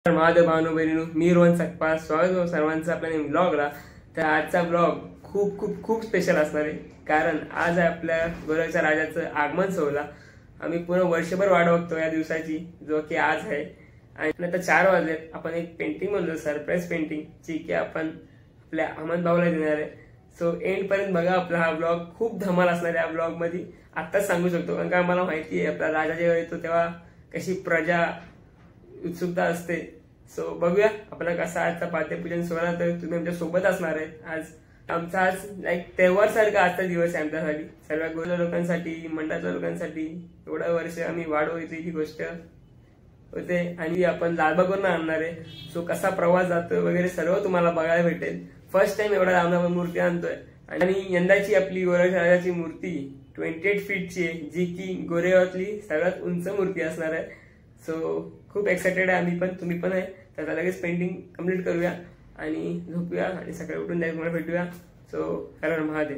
महादेव भावनो बहिणीनो, मी रोहन सकपाळ, स्वागत सर्वांचं आपल्या ब्लॉगला। तर आजचा ब्लॉग खूप खूप खूप स्पेशल असणार आहे, कारण आज आहे आपल्या गोरखच्या राजाचं आगमन सोहळा। आम्ही पूर्ण वर्षभर वाट बघतो या दिवसाची, जो की आज आहे। आणि आता 4 वाजलेत। आपण एक पेंटिंग बनवलं, सरप्राईज पेंटिंग, जी की आपण आपल्या अमन भाऊला देणार आहे। सो एंड पर्यंत बघा आपला हा ब्लॉग, खूप धमाल असणार आहे या ब्लॉग मध्ये। आताच सांगू शकतो, कारण का मला माहिती आहे आपला राजा जेव्हा येतो तेव्हा कशी प्रजा उत्सुकता असते। सो बघूया आपला कसा आजचा पाद्यपूजन सोहळा, तर तुम्ही आमच्या सोबत असणार आहे। आज आमचा लाईक तेव्हार सारखा आजचा दिवस आहे आमच्यासाठी, सर्व गोरख लोकांसाठी, मंडळाच्या लोकांसाठी। एवढं वर्ष आम्ही वाट बघितली ही गोष्ट होते, आणि आपण लालबागवरून आणणार आहे। सो कसा प्रवास जातो वगैरे सर्व तुम्हाला बघायला भेटेल। फर्स्ट टाइम एवढा लांब आपण मूर्ती आणतोय, आणि यंदाची आपली गोरख राजाची मूर्ती 28 फीटची आहे, जी की गोरेगावातली सगळ्यात उंच मूर्ती असणार आहे। सो खूप एक्साइटेड आहे आम्ही पण, तुम्ही पण आहे। तर लगेच पेंटिंग कम्प्लीट करूया आणि झोपूया, आणि सकाळी उठून डायरेक्ट मला भेटूया। सो हर हर महादेव।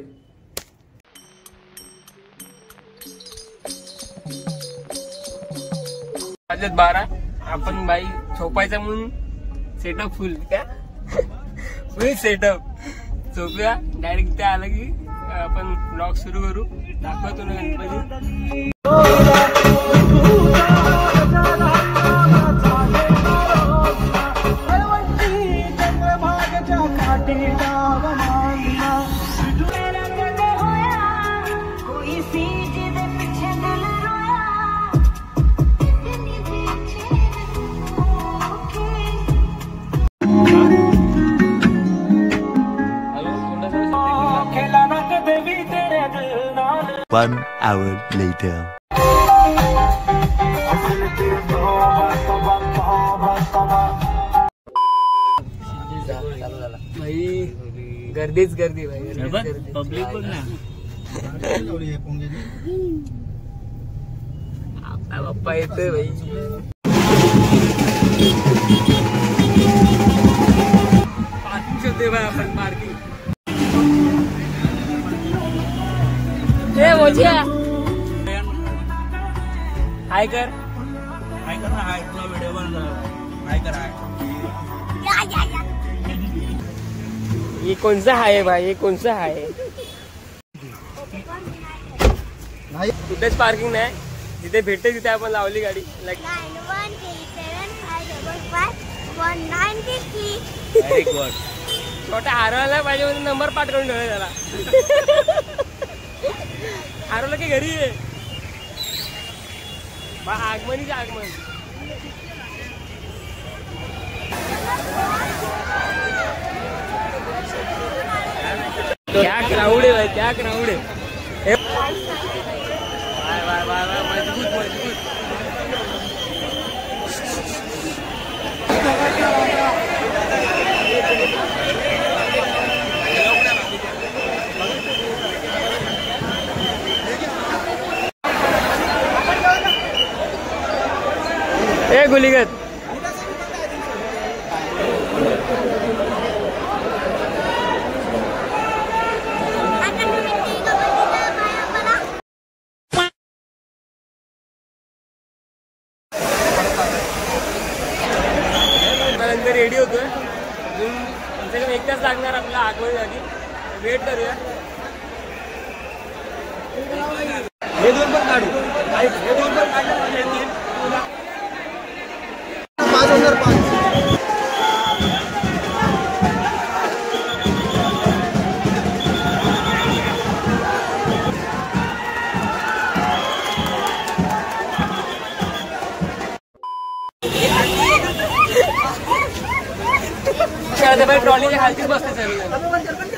वाजलेत 12, आपण बाई झोपायचं म्हणून सेटअप फुल क्या फुल सेटअप। झोपूया, डायरेक्ट ते आलं की आपण ब्लॉग सुरू करू। दाखवतो ना गणपती। One hour later. भाई गर्दीच गर्दी भाई, पब्लिक पण ना आपला बाप्पा येतोय भाई। पार्किंग शोधते भाई आपण, पार्किंग। ए मोजिया हाय कर, हाय कर ना, हाय तुला व्हिडिओ बनवला, हाय कर हाय। ये कौन सा हाय भाई, ये कौन सा हाय? कुठेच पार्किंग नाही, जिथे भेटते तिथे आपण लावली गाडी। लाईक 9187551933। Very good. छोटा हरवला पाहिजे म्हणून नंबर पाठ करून ठेवला त्याला। हरवलं की घरी आहे बा, आगमनीचे आगमन। क्या क्राउड है भाई, क्या क्राउड है। वाह वाह वाह, मजबूत मजबूत। ए गुलीगत रेडी होतोय अजून, आमच्याकडे 1 तास लागणार आपला आगमनासाठी। वेट करूया। हे दोन पण काढू, हे दोन पण काढले 5005। ट्रॉलीच्या खालतीच बसते सर।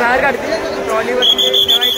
बाहेर काढते ट्रॉलीवरती ठेवायचं.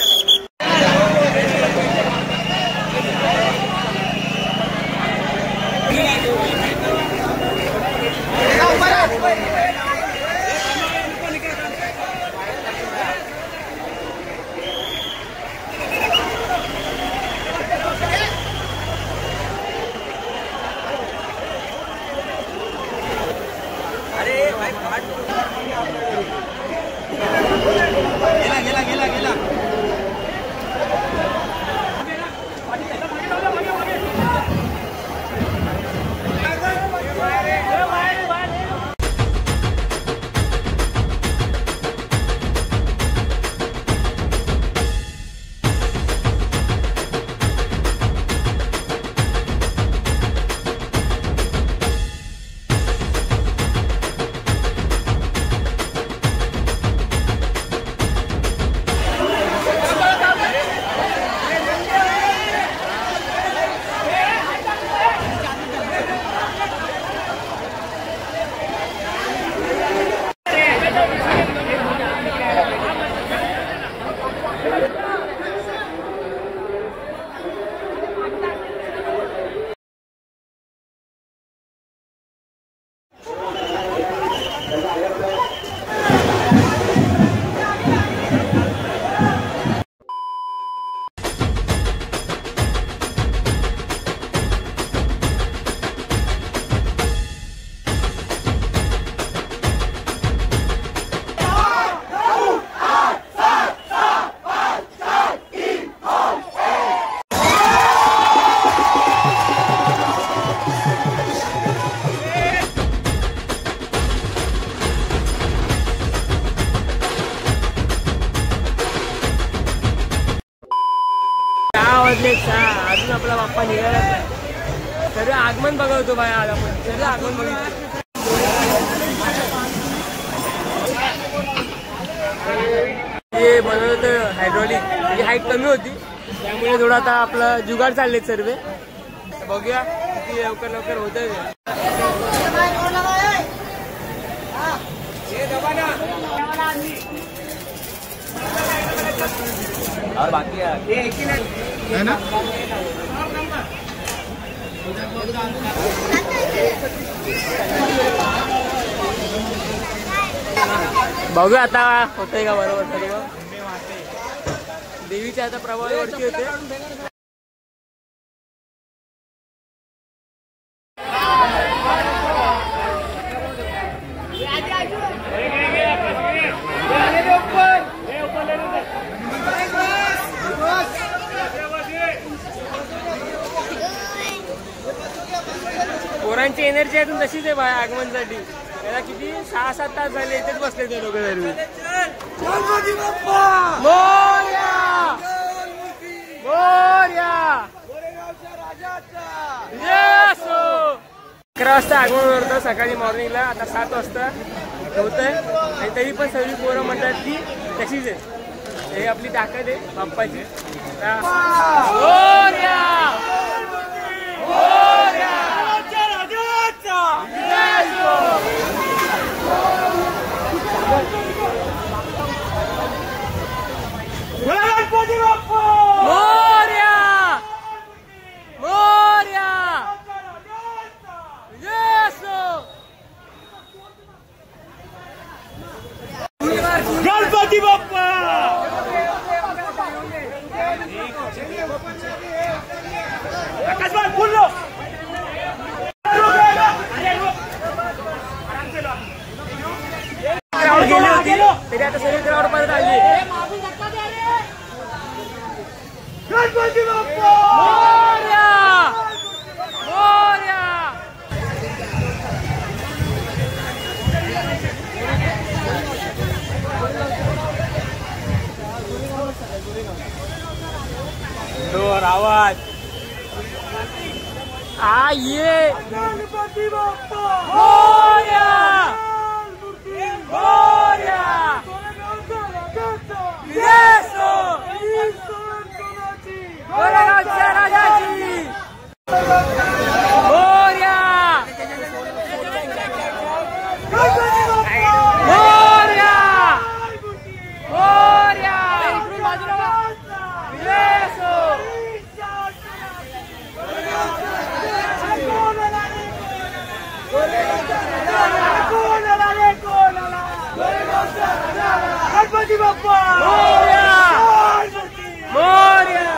अजून आपला बाप्पा निघाला सर्व आगमन बघवतो बाय. आज आपण सर्व आगमन बघितलं. हे बनवलं होतं हायड्रॉलिक, ही हाईट कमी होती त्यामुळे थोडं आता आपलं जुगाड चाललेत सर्व. बघूया किती लवकर लवकर होत आहे. और बाकी है ना. बघूया आता होतंय का बरोबर सर्व. देवीच्या आता प्रभावावरती होते. पोरांची एनर्जी अजून तशीच आहे बाय आगमनसाठी. त्याला किती 6-7 तास झाले इथेच बसले ते लोक. मोरया मोरया 11 वाजता आगमन होतं सकाळी मॉर्निंगला. आता 7 वाजता होतंय आणि तरी पण सर्व पोरं म्हणतात की तशीच आहे. हे आपली ताकद आहे बाप्पाची. मोरया मोरया मोरया मोरया गणपती बाप्पा. आकाशवाणी बोल लो. गेली होती तरी आता सगळी ग्राउंड परत आली. गणपती बाप्पा मोरया मोरया. जोर आवाज. ये गणपती बाप्पा मोरया मोरया. गोरेगावच्या राजाची मोरया मोरया मोरया. गणपती बाप्पा मोरया.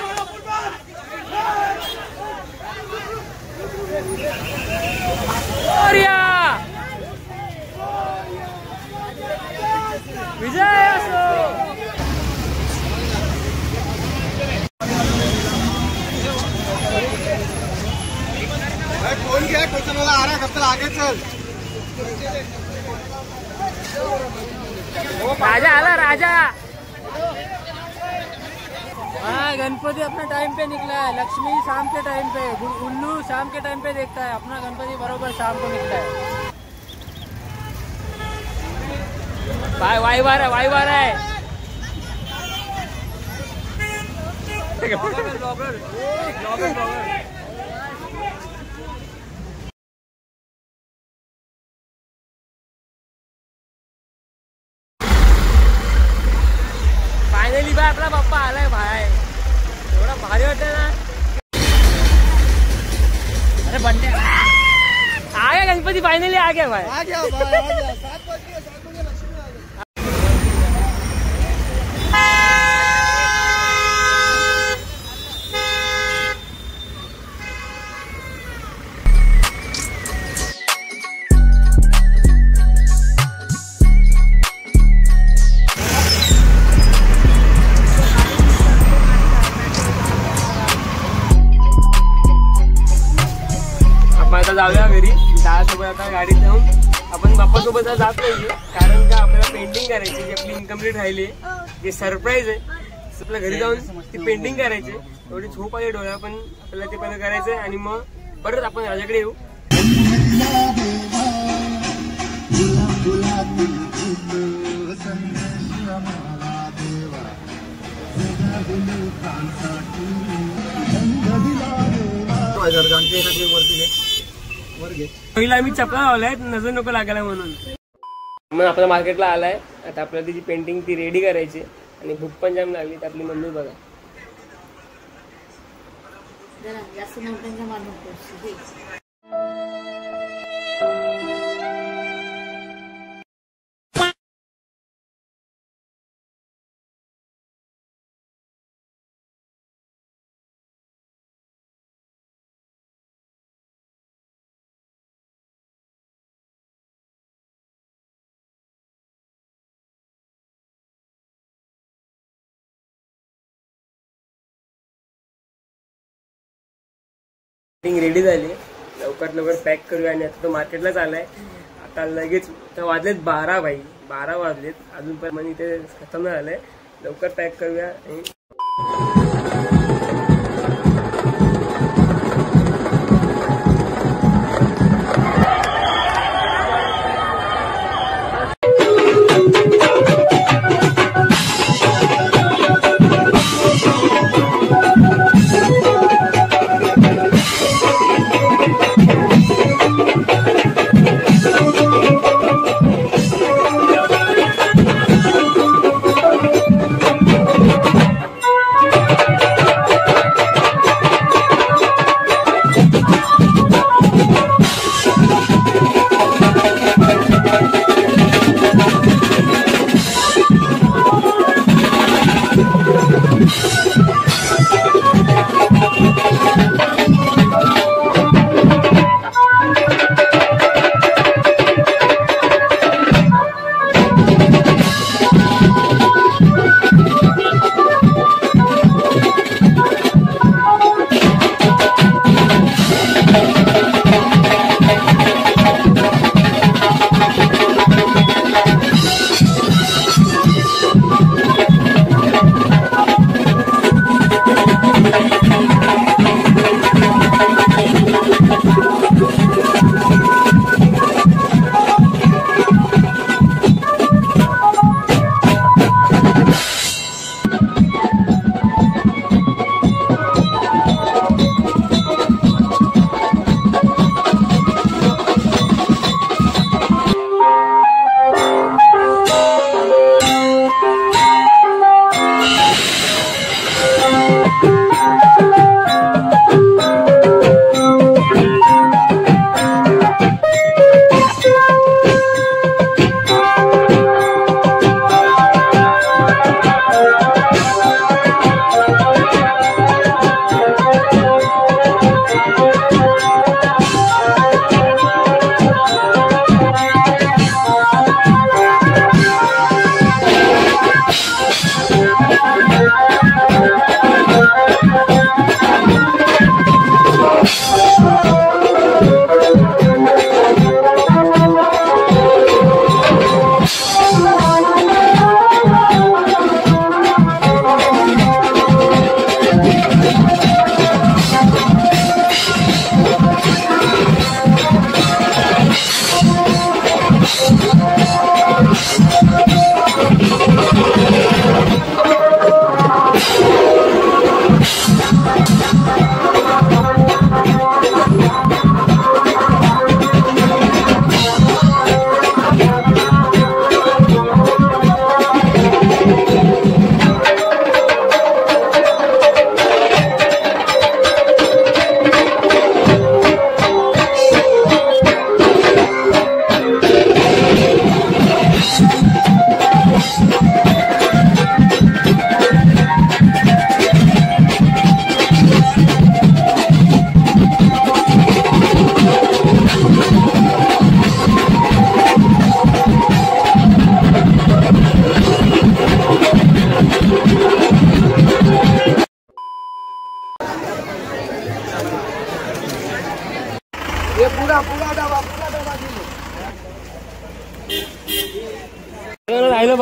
मोरया. विजय असो. फोन किया क्वेश्चन वाला आ रहा है कब तक आगे चल राजा आला राजा. हाँ गणपति अपना टाइम पे निकला है, लक्ष्मी शाम के टाइम पे, उल्लू शाम के टाइम पे देखता है, अपना गणपति बरोबर शाम को निकला है. वाई बार है. फायनली बाय आपला बाप्पा आलाय भाई. एवढा भारी वाटतंय ना. अरे बंटे आ गया गणपति, फायनली आ गया भाई. आ गया भाई, आ गया 7 बजे लक्ष्मी आ गई. आता जाऊया घरी. दादासोबत आता गाडीत जाऊन आपण बाप्पासोबत जात नाहीये, कारण का आपल्याला पेंटिंग करायची जी आपली इनकम्प्लीट राहिली, जे सरप्राईज आहे. आपल्या घरी जाऊन ती पेंटिंग करायची. एवढी झोप आली डोळ्या, पण आपल्याला ते पहिलं करायचंय आणि मग परत आपण राजाकडे येऊ. पहिला आम्ही चपला लावलाय नजर नको लागायला म्हणून. मग आपल्या मार्केटला आलाय. आता आपल्याला तिची पेंटिंग ती रेडी करायची आणि भूक पण जाम लागली. तर आपली मम्मी बघा जास्त मोठ्यांचा मानतो. रेडी झाली. लवकर पॅक करूया आणि आता तो मार्केटलाच आलाय. आता लगेच वाजलेत 12 भाई, 12 वाजलेत अजून पण म्हणजे ते खतम नाही झालंय. लवकर पॅक करूया.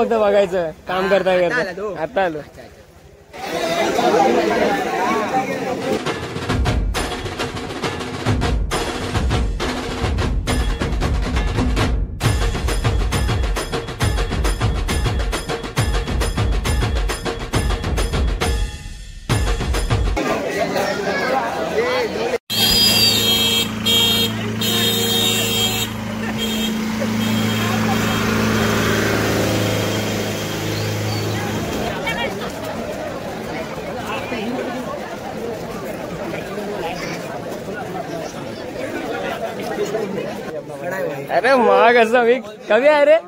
फक्त बघायचं काम करता करता. आता आलो. अरे माग असं मी कमी आहे रे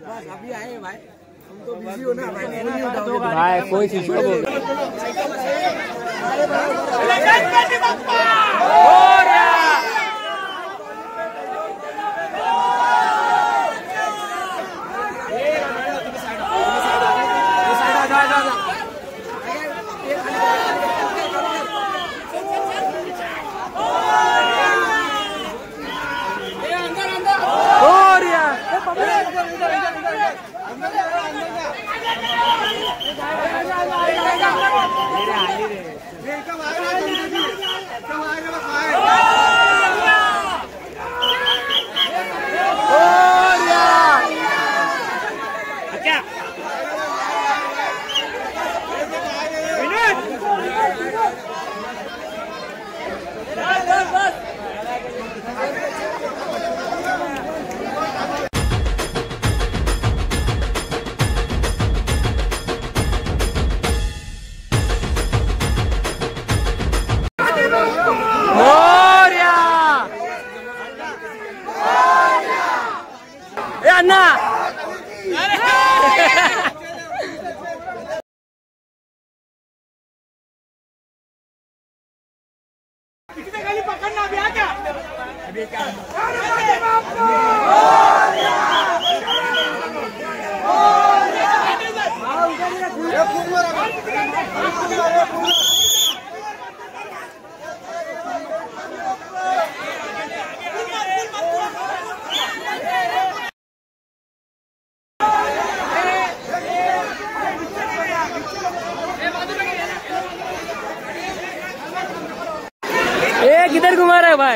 भाई. कोण शिशू किधर घुमा रहा है भाई?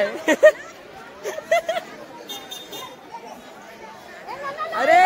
अरे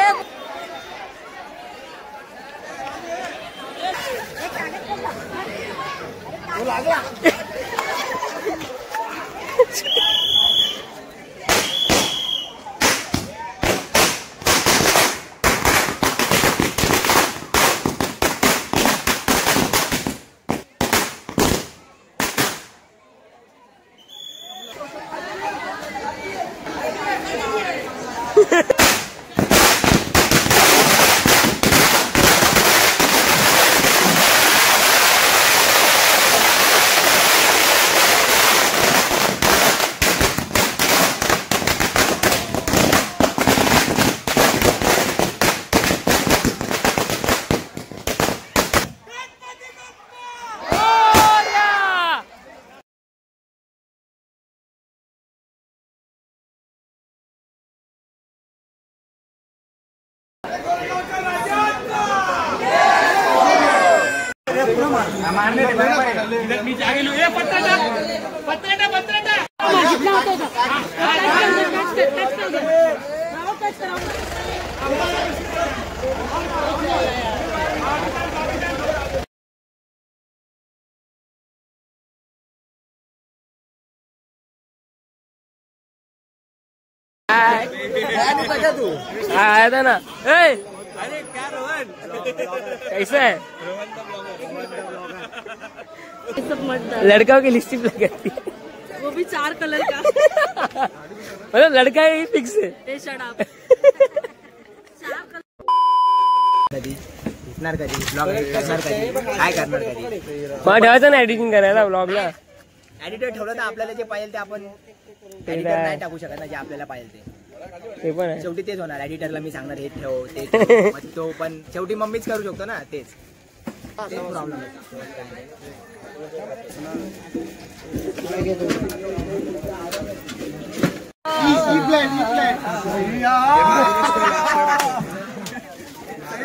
मी जागेलो आया था ना. अरे क्या रोहन कैसा है? लड़काओं की लिपस्टिक लगाती है, वो भी 4 कलर का. मतलब लड़का ही फिक्स है. काय करणार कधी मला ठेवायचं ना एडिटिंग करायला ब्लॉगला. एडिटर ठेवलं तर आपल्याला जे पाहिजे ते आपण एडिटर नाही टाकू शकत ना, जे आपल्याला पाहिजे ते पण आहे. शेवटी तेच होणार. एडिटरला मी सांगणार हे ठेव ते ठेव, मग तो पण शेवटी मम्मीच करू शकतो ना. तेच प्रॉब्लेम आहे.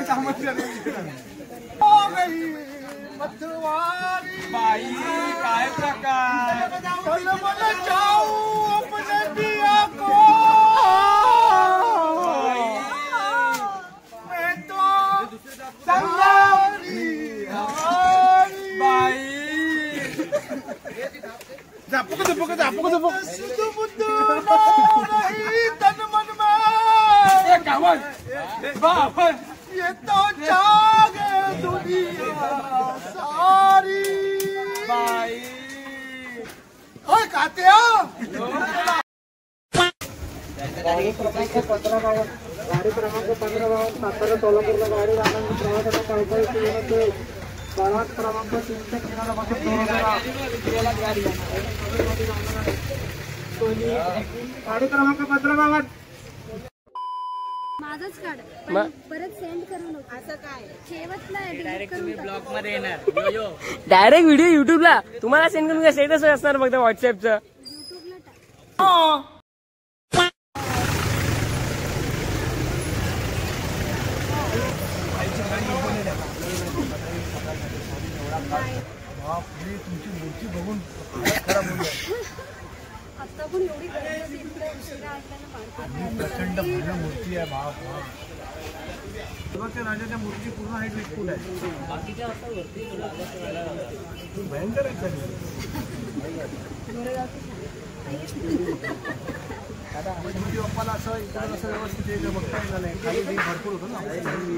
बाई काय प्रकार जाऊ अपने दिया को मैं तो संगारी बाई झापक सुधु बुद्धू नहीं तन मन में ये तो जागे दुनिया सारी बाई ओए खाते हो गाडी क्रमांक 15 सातारा सोलापूरला गाडी राहणार प्रवासाला पायपायची विनंती गावात क्रमांक 3 किनाऱ्यापासून गाडी क्रमांक 15 गावात माझंच काढ मग? परत सेंड करू नको असं काय शेवट नाही डिलीट करून ब्लॉग मध्ये येणार डायरेक्ट व्हिडिओ युट्यूबला तुम्हाला सेंड करून स्टेटस असणार फक्त व्हॉट्सअपचं. युट्यूबला टाक. तुमची मूर्ती बघून खराब होईल. आता पण एवढी गरज इकडे उशिरा असल्यानं मार्केट प्रचंड भव्य मूर्ती आहे बाप त्या राजाच्या मूर्ती पूर्ण हाईट विकूल आहे. भयंकर आहे गणपती बाप्पाला असं इकडे कसं व्यवस्थित आहे बघता येणार नाही. खाली भरपूर होतं ना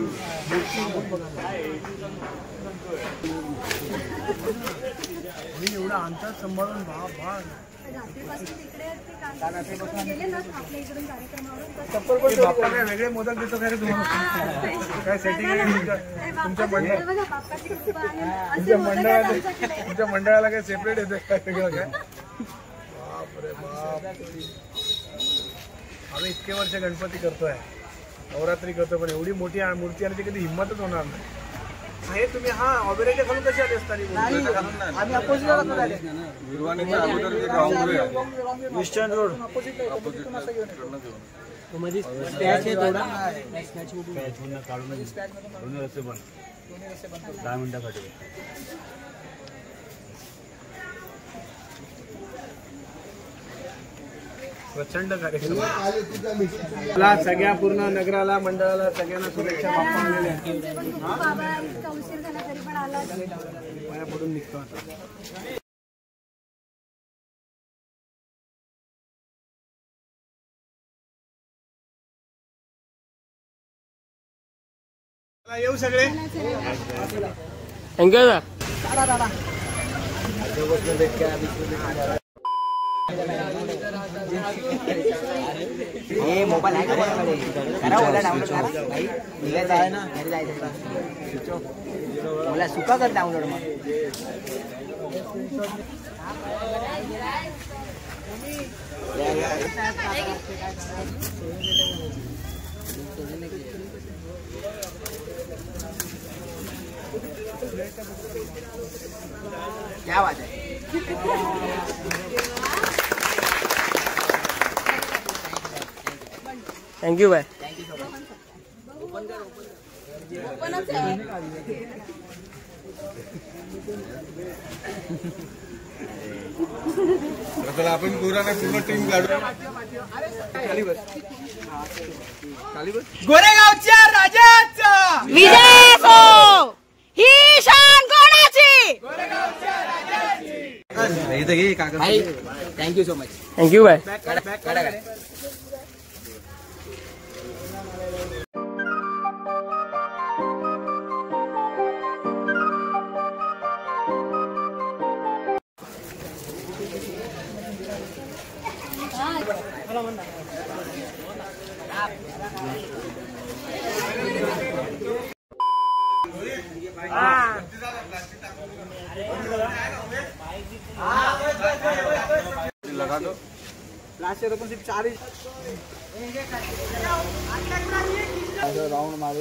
मी एवढा अंतर सांभाळून रात्रीपासून तिकडे ते काम गेले ना आपल्या इकडून कार्यक्रमावरून बाप्पा काय वेगळे मोदक देतो काय रे तुम्हाला काय सेटिंग आहे तुमच्या बाप्पाची कृपा आणि असे मोदक आहेत आमच्याकडे. तुमच्या मंडळाला काय सेपरेट येतं काय वेगळं काय बापरे बाप. आम्ही इतके वर्ष गणपती करतोय नवरात्री करतोय पण एवढी मोठी मूर्ती आणण्याची कधी हिंमतच होणार नाही. हे तुम्ही हा ऑबेरेच्या खालून कशी आली असता आम्ही अपोजिट ईस्टर्न रोड प्रचंड कार्यक्रम मला सगळ्या पूर्ण नगराला मंडळाला सगळ्यांना शुभेच्छा बाप्पांना बाबा इतका उशीर झाला तरी पण आला. पाया पडून निघतो आता. येऊ सगळे थँक्यू दादा. हे मोबाईल आहे करा ओला डाउनलोड करा भाई निघायचं आहे ना घरी जायचं ओला सुका कर डाउनलोड मग क्या बात है. Thank you bye. आपण पूर्ण टीम काढू. गोरेगावच्या राजाचा विजय हो ही शान कोणाची. भाई thank you so much. Thank you bye. लगा दो लास्ट ईयर अपन सिर्फ 4 ही राउंड मारे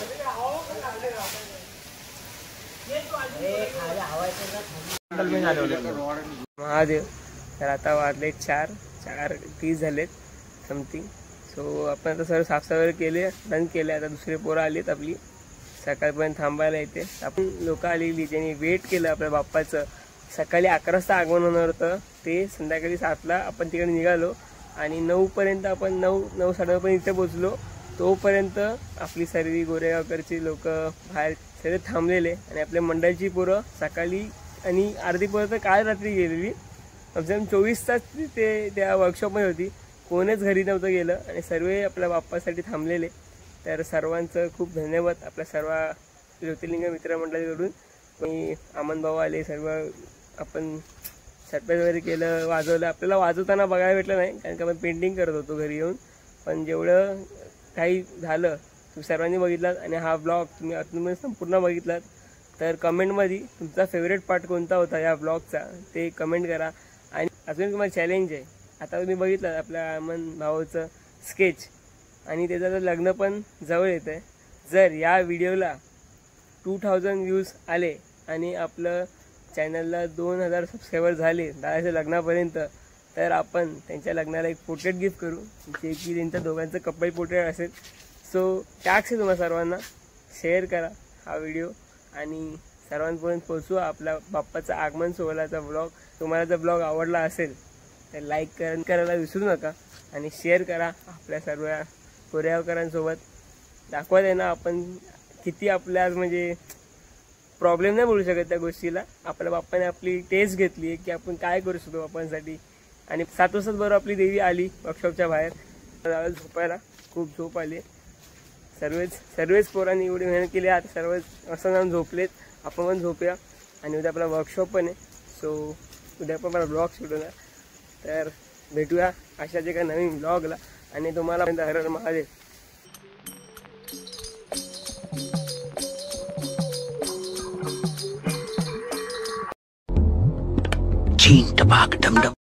महादेव. तर आता वाजले 4:30 झालेत समथिंग. सो आपण आता सर्व साफसफाई केली बंद केले. आता दुसरे पोरं आलीत आपली सकाळपर्यंत थांबायला येते. आपण लोक आलेली ज्यांनी वेट केलं आपल्या बाप्पाचं. सकाळी 11 वाजता आगमन होणार होतं, ते संध्याकाळी 7ला आपण तिकडे निघालो आणि 9पर्यंत आपण 9-9:30 पर्यंत इथे पोचलो. तोपर्यंत आपली सर्व गोरेगावकरची लोक बाहेर सगळे थांबलेले आणि आपल्या मंडळाची पोरं सकाळी आणि अर्धी पोरं तर काल रात्री गेलेली. कमसेकम 24 तास ते त्या वर्कशॉपमध्ये होती. कोणीच घरी नव्हतं गेलं आणि सर्व आपल्या बाप्पासाठी थांबलेले. तर सर्वांचं खूप धन्यवाद आपल्या सर्व ज्योतिर्लिंग मित्रमंडळाकडून. मी अमन भाऊ आले, सर्व आपण सरप्राईज वगैरे केलं, वाजवलं. आपल्याला वाजवताना बघायला भेटलं नाही कारण की आपण पेंटिंग करत होतो घरी येऊन. पण जेवढं काही झालं तुम्ही सर्वांनी बघितलात आणि हा ब्लॉग तुम्ही आतून संपूर्ण बघितलात. तर कमेंटमध्ये तुमचा फेवरेट पार्ट कोणता होता या ब्लॉगचा ते कमेंट करा. आणि अजून तुम्हाला चॅलेंज आहे. आता तुम्ही बघितलं आपल्या अमन भाऊचं स्केच आणि त्याचं तर लग्न पण जवळ येतं आहे. जर या व्हिडिओला 2000 व्ह्यूज आले आणि आपलं चॅनलला 2000 सबस्क्रायबर झाले दादाच्या लग्नापर्यंत, तर आपण त्यांच्या लग्नाला एक पोर्ट्रेट गिफ्ट करू, जे की त्यांच्या दोघांचं कपल पोर्ट्रेट असेल. सो टॅक्स आहे तुम्हाला सर्वांना, शेअर करा हा व्हिडिओ आणि सर्वांपर्यंत पोहोचवा आपल्या बाप्पाचा आगमन सोहळ्याचा ब्लॉग. तुम्हाला जर ब्लॉग आवडला असेल तर लाईक करायला विसरू नका आणि शेअर करा आपल्या सर्व गोरेगावकरांसोबत. दाखवत आहे ना आपण किती आपल्या म्हणजे प्रॉब्लेम नाही बोलू शकत त्या गोष्टीला. आपल्या बाप्पाने आपली टेस्ट घेतली आहे की आपण काय करू शकतो बाप्पांसाठी. आणि 7 वाजताच बरोबर आपली देवी आली वर्कशॉपच्या बाहेर. झोपायला खूप झोप आली. सर्वच पोरांनी एवढी मेहनत केली. आता सर्वच असं जाऊन झोपलेत, आपण पण झोपूया. आणि उद्या आपला वर्कशॉप पण आहे. सो उद्या पण मला ब्लॉग शूट होणार. तर भेटूया अशाच एका नवीन ब्लॉगला आणि तुम्हाला हर Har Mahadev. Ching tabak dum dum.